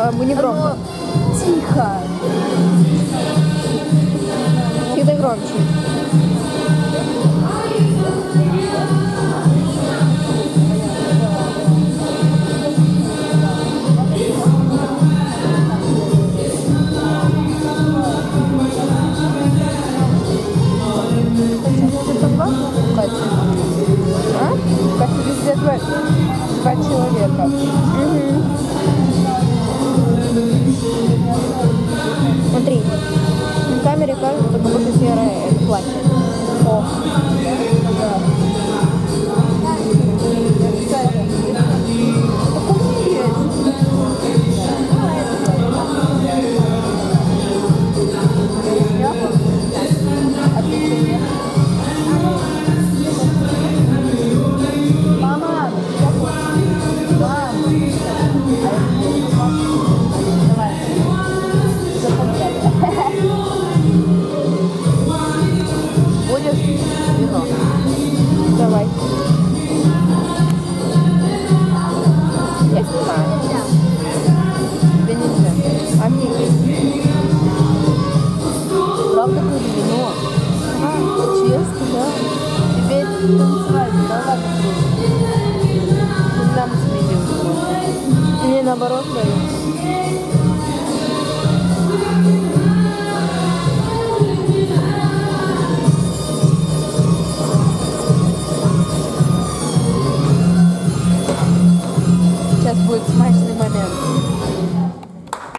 Мы не громко. Тихо. Всегда громче. Катя, везде два человека. Угу. Смотри, на камере кажется, как будто серое платье. О. Да. Мама! Мам! Давай. Будешь вино? Давай. Я снимаю. Тебе нельзя. Офигеть. Правда кури вино? Честно, да? Тебе это танцевать, да ладно будет. Нам смеемся. Мне наоборот нравится. Сейчас будет смачный момент.